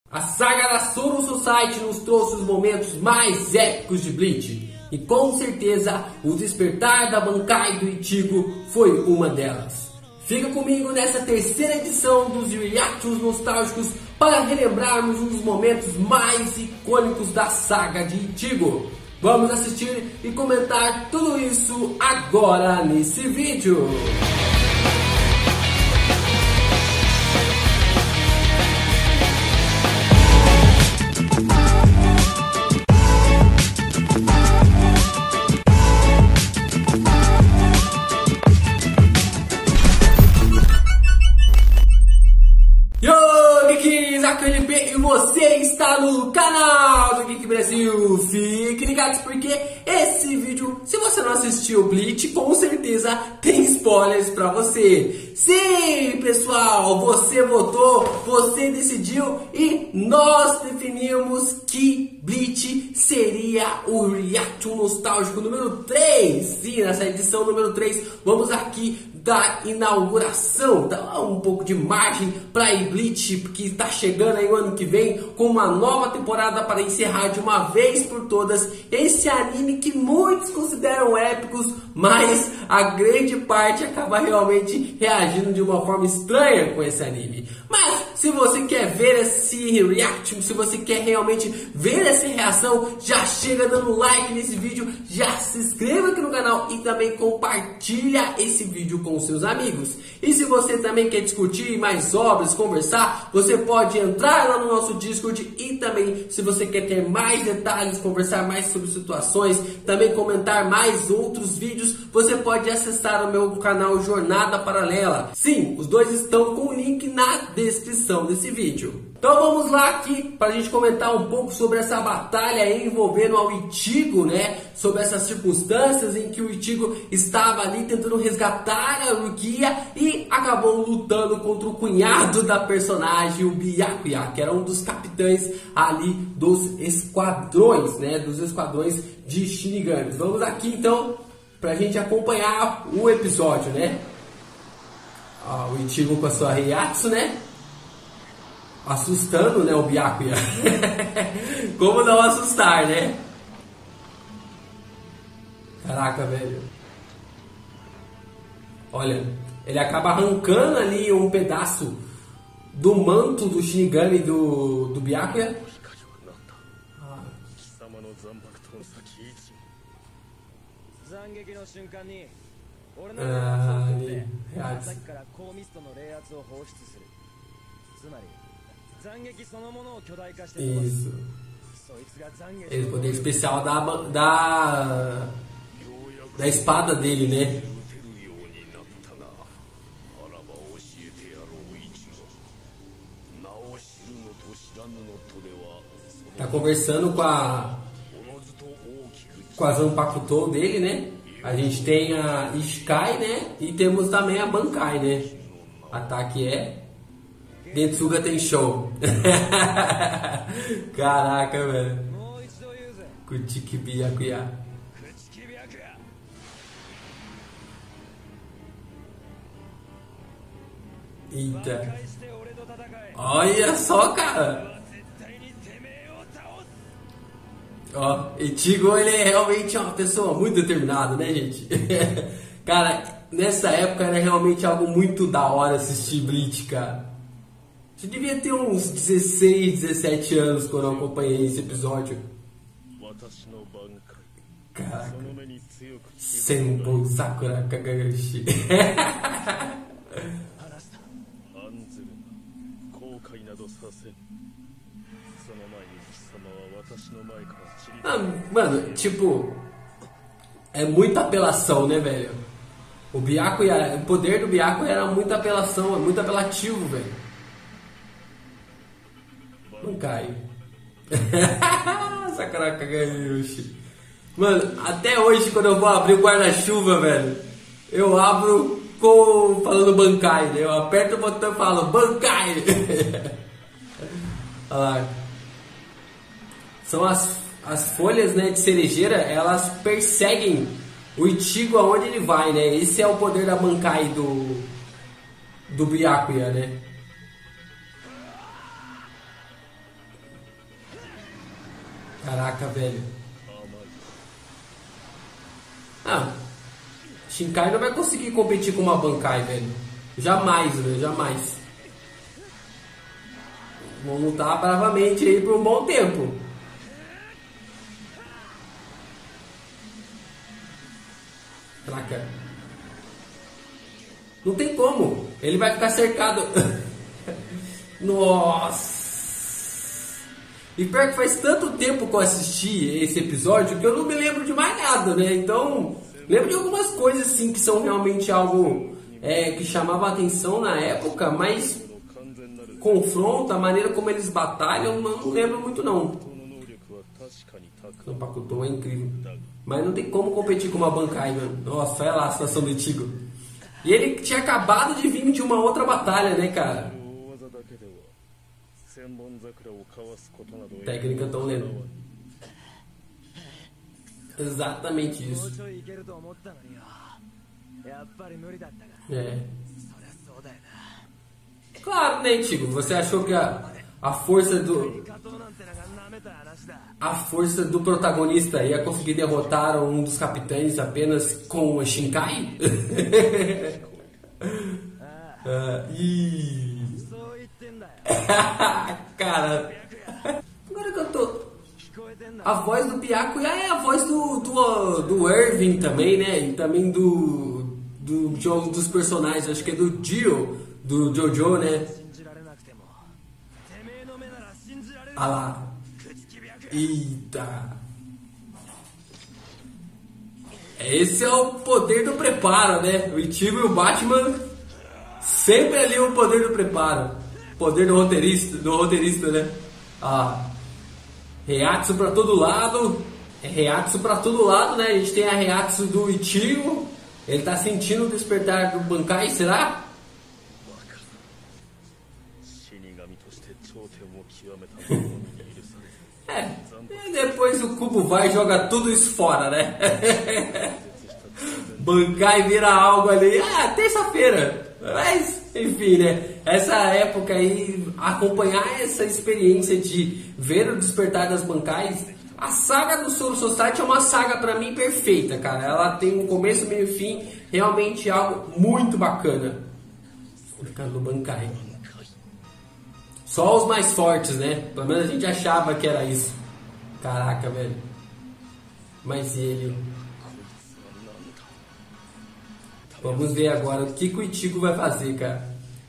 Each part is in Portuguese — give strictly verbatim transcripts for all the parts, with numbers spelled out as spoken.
A saga da Soul Society nos trouxe os momentos mais épicos de Bleach. E com certeza o despertar da Bankai do Ichigo foi uma delas. Fica comigo nessa terceira edição dos Reactions Nostálgicos para relembrarmos um dos momentos mais icônicos da saga de Ichigo. Vamos assistir e comentar tudo isso agora nesse vídeo. E você está no canal do Geek Brasil. Fique ligados porque esse vídeo, se você não assistiu Bleach, com certeza tem spoilers pra você. Sim, pessoal, você votou, você decidiu e nós definimos que Bleach seria o Reaction Nostálgico número três. Sim, nessa edição número três, vamos aqui da inauguração, dá um pouco de margem para Bleach, porque está chegando aí o ano que vem com uma nova temporada para encerrar de uma vez por todas esse anime que muitos consideram épicos, mas a grande parte acaba realmente reagindo de uma forma estranha com esse anime. Mas se você quer ver esse reaction, se você quer realmente ver essa reação, já chega dando like nesse vídeo, já se inscreva aqui no canal e também compartilha esse vídeo com os seus amigos. E se você também quer discutir mais obras, conversar, você pode entrar lá no nosso Discord e também, se você quer ter mais detalhes, conversar mais sobre situações, também comentar mais outros vídeos, você pode acessar o meu canal Jornada Paralela. Sim, os dois estão com o link na descrição desse vídeo. Então vamos lá aqui para a gente comentar um pouco sobre essa batalha envolvendo ao Ichigo, né? Sobre essas circunstâncias em que o Ichigo estava ali tentando resgatar a Rukia e acabou lutando contra o cunhado da personagem, o Byakuya, que era um dos capitães ali dos esquadrões, né? Dos esquadrões de Shinigamis. Vamos aqui então para a gente acompanhar o episódio, né? Ó, o Ichigo com a sua Reiatsu, né? Assustando, né, o Byakuya. Como não assustar, né? Caraca, velho. Olha, ele acaba arrancando ali um pedaço do manto do Shinigami do, do Byakuya. Ah. Ah, ali. Isso. Esse poder especial da, da, da espada dele, né? Tá conversando com a com a Zanpakuto dele, né? A gente tem a Ishikai, né? E temos também a Bankai, né? Ataque é Getsuga tem show. Caraca, velho. Kuchiki Byakuya. Eita. Olha só, cara. Ó, Ichigo, ele é realmente uma pessoa muito determinada, né, gente? Cara, nessa época era realmente algo muito da hora assistir Bleach, cara. Você devia ter uns dezesseis, dezessete anos quando eu acompanhei esse episódio. Caraca. Senbou Sakura Kakashi. Ah, mano, tipo, é muita apelação, né, velho? O Byakuya, o poder do Byakuya era muita apelação, é muito apelativo, velho. Não cai. Sakura Kakashi. Mano, até hoje quando eu vou abrir o guarda-chuva, velho, eu abro com falando Bankai, né? Eu aperto o botão e falo Bankai. Olha lá. São as, as folhas, né, de cerejeira, elas perseguem o Ichigo aonde ele vai, né? Esse é o poder da Bankai do do Byakuya, né? Caraca, velho. Ah, Shinkai não vai conseguir competir com uma Bankai, velho. Jamais, velho, jamais. Vão lutar bravamente aí por um bom tempo. Caraca. Não tem como. Ele vai ficar cercado. Nossa. E pior que faz tanto tempo que eu assisti esse episódio que eu não me lembro de mais nada, né? Então, lembro de algumas coisas assim que são realmente algo é, que chamava a atenção na época, mas confronto, a maneira como eles batalham, eu não lembro muito não. O Pakuton é incrível. Mas não tem como competir com uma Bankai, mano. Nossa, olha lá a situação do Ichigo. E ele tinha acabado de vir de uma outra batalha, né, cara? Técnica tão lendo. Exatamente isso. É. Claro, né, Ichigo? Você achou que a, a força do... A força do protagonista ia conseguir derrotar um dos capitães apenas com o Shinkai? uh, e... Cara, agora que eu tô... A voz do Byakuya é a voz do, do, do Irving também, né? E também do, do jogo dos personagens, acho que é do Dio, do Jojo, né? Ah lá. Eita. Esse é o poder do preparo, né? O Ichigo e o Batman sempre ali o poder do preparo. Poder do roteirista, do roteirista, né? Ah, Reiatsu pra todo lado. É Reiatsu pra todo lado, né? A gente tem a Reiatsu do Ichigo. Ele tá sentindo o despertar do Bankai, será? É, e depois o Kubo vai e joga tudo isso fora, né? Bankai vira algo ali, ah, terça-feira. Mas, enfim, né? Essa época aí, acompanhar essa experiência de ver o despertar das Bankais, a saga do Soul Society é uma saga pra mim perfeita, cara. Ela tem um começo, meio e fim, realmente algo muito bacana. Ficando no Bankai. Só os mais fortes, né? Pelo menos a gente achava que era isso. Caraca, velho. Mas ele... Vamos ver agora o que, que o Ichigo vai fazer, cara.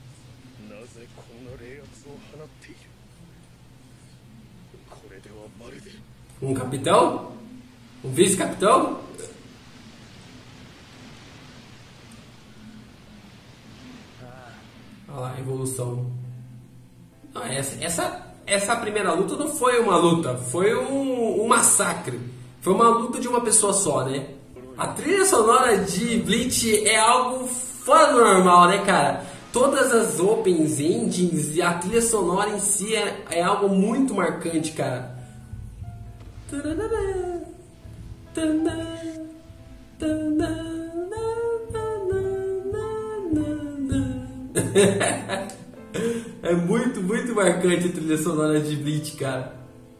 Um capitão? Um vice-capitão? Olha lá, a evolução. Não, essa, essa, essa primeira luta não foi uma luta, foi um, um massacre. Foi uma luta de uma pessoa só, né? A trilha sonora de Bleach é algo fora do normal, né, cara? Todas as opens, endings e a trilha sonora em si é, é algo muito marcante, cara. É muito, muito marcante a trilha sonora de Bleach, cara.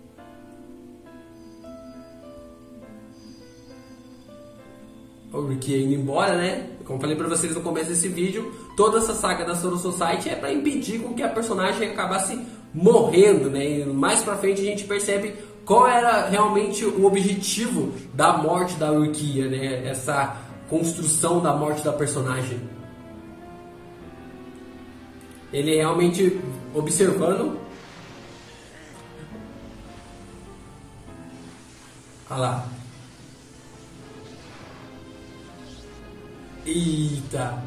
O Ricky indo embora, né? Como falei pra vocês no começo desse vídeo, toda essa saga da Soul Society é pra impedir com que a personagem acabasse morrendo, né? E mais pra frente a gente percebe qual era realmente o objetivo da morte da Rukia, né? Essa construção da morte da personagem. Ele realmente observando. Olha lá. Eita.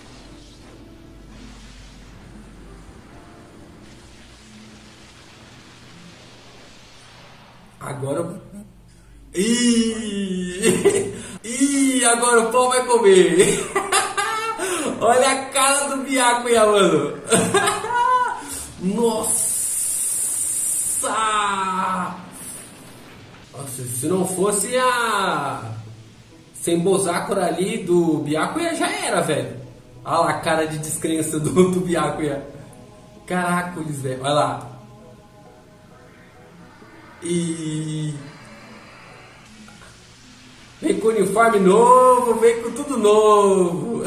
Agora... Ih! Ih, agora o pau vai comer! Olha a cara do Byakuya, mano! Nossa! Nossa! Se não fosse a... Senbosakura ali do Byakuya, já era, velho! Olha lá a cara de descrença do, do Byakuya! Caracoles, velho! Olha lá! E vem com uniforme novo, vem com tudo novo.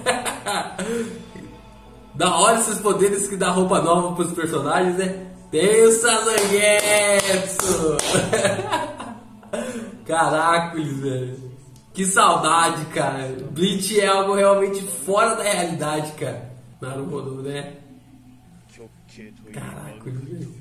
Da hora esses poderes que dá roupa nova pros personagens, né? Tem o Zangetsu. Caracoles, velho. Que saudade, cara. Bleach é algo realmente fora da realidade, cara. Naruto, né? Caracoles, velho.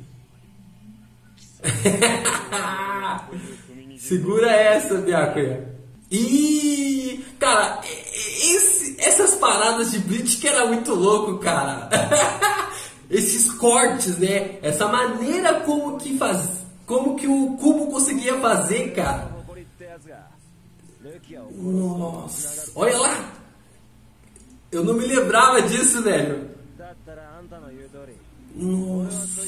Segura essa, Byakuya. E cara, esse, essas paradas de Bleach que era muito louco, cara. Esses cortes, né? Essa maneira como que faz, como que o Kubo conseguia fazer, cara. Nossa, olha lá. Eu não me lembrava disso, velho. Nossa.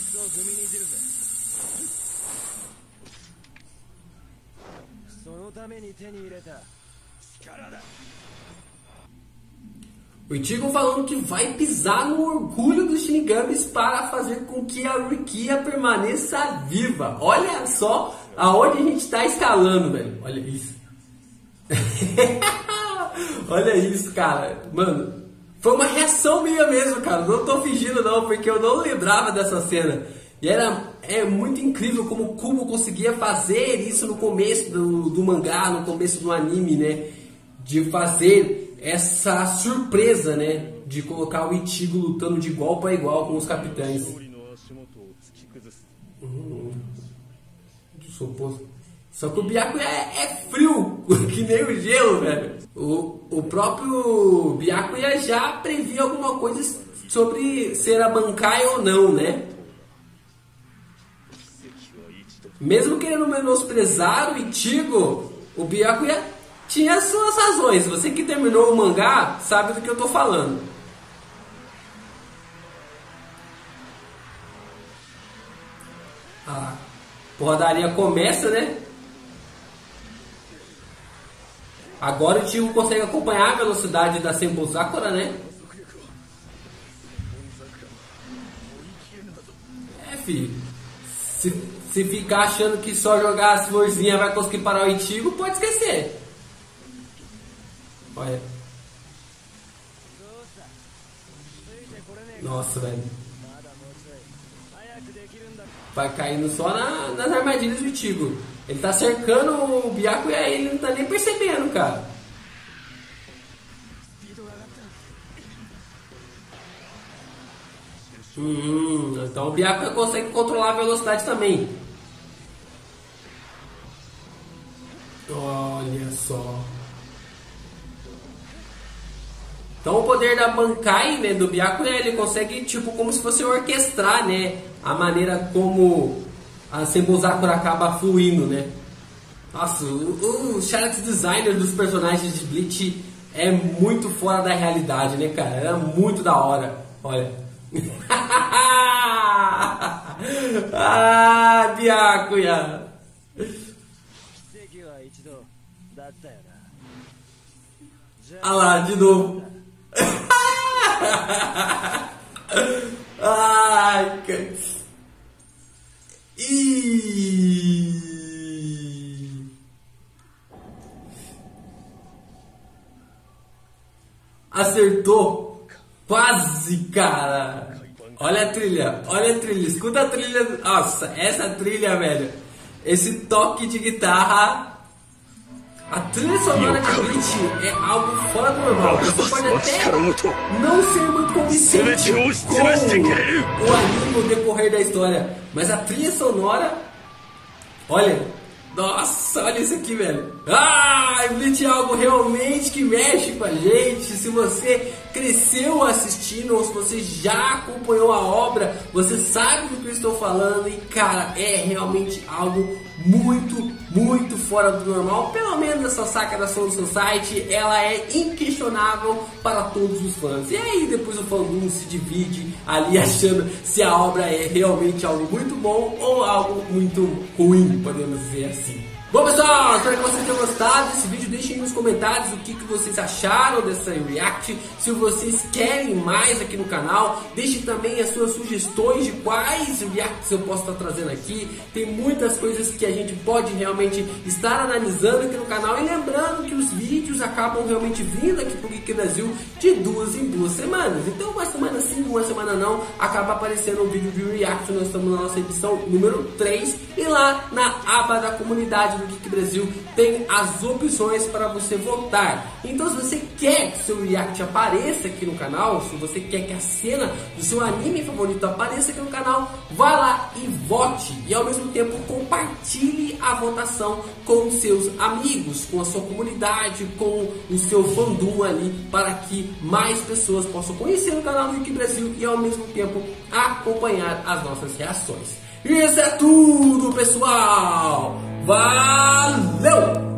O Ichigo falando que vai pisar no orgulho dos Shinigamis para fazer com que a Rukia permaneça viva. Olha só aonde a gente está escalando, velho. Olha isso. Olha isso, cara. Mano, foi uma reação minha mesmo, cara. Não tô fingindo não, porque eu não lembrava dessa cena. E era é muito incrível como o Kubo conseguia fazer isso no começo do, do mangá, no começo do anime, né? De fazer essa surpresa, né? De colocar o Ichigo lutando de igual para igual com os capitães. Hum, Só que o Byakuya é, é frio, que nem o gelo, velho. O, o próprio Byakuya já previa alguma coisa sobre ser a Bankai ou não, né? Mesmo querendo menosprezar o Ichigo, o Byakuya tinha suas razões. Você que terminou o mangá sabe do que eu tô falando. A porradaria começa, né? Agora o Ichigo consegue acompanhar a velocidade da Senbou Sakura, né? É, filho. Se, se ficar achando que só jogar as florzinhas vai conseguir parar o Ichigo, pode esquecer. Olha. Nossa, velho. Vai caindo só na, nas armadilhas do Ichigo. Ele tá cercando o Byakuya e ele não tá nem percebendo, cara. Hum, então o Byakuya consegue controlar a velocidade também. Olha só. Então o poder da Bankai, né, do Byakuya, ele consegue, tipo, como se fosse orquestrar, né, a maneira como a Senbou Sakura acaba fluindo, né. Nossa, o, o character designer dos personagens de Bleach é muito fora da realidade, né, cara. Era muito da hora. Olha. Ah, Byakuya. Ah lá, de novo. Ai, cara. Ih. Acertou. Quase, cara. Olha a trilha, olha a trilha, escuta a trilha. Nossa, essa trilha, velho. Esse toque de guitarra. A trilha sonora de Bleach é algo fora do normal. Você pode até não ser muito convincente com o anime no decorrer da história, mas a trilha sonora, olha, nossa, olha isso aqui, velho. Ah, Bleach é algo realmente que mexe com a gente. Se você cresceu assistindo ou se você já acompanhou a obra, você sabe do que eu estou falando. E cara, é realmente algo muito, muito fora do normal. Pelo menos essa Sakura Soul Society, ela é inquestionável para todos os fãs. E aí depois o fandom se divide ali achando se a obra é realmente algo muito bom ou algo muito ruim, podemos dizer assim. Bom pessoal, espero que vocês tenham gostado desse vídeo. Deixem aí nos comentários o que, que vocês acharam dessa react. Se vocês querem mais aqui no canal, deixem também as suas sugestões de quais reacts eu posso estar trazendo aqui. Tem muitas coisas que a gente pode realmente estar analisando aqui no canal. E lembrando que os vídeos acabam realmente vindo aqui pro Geek Brasil de duas em duas semanas. Então uma semana sim, uma semana não, acaba aparecendo um vídeo de react. Nós estamos na nossa edição número três. E lá na aba da comunidade do Geek Brasil tem as opções para você votar. Então se você quer que seu react apareça aqui no canal, se você quer que a cena do seu anime favorito apareça aqui no canal, vá lá e vote. E ao mesmo tempo compartilhe a votação com os seus amigos, com a sua comunidade, com o seu fandom ali, para que mais pessoas possam conhecer o canal do Geek Brasil e ao mesmo tempo acompanhar as nossas reações. Isso é tudo, pessoal! Valeu!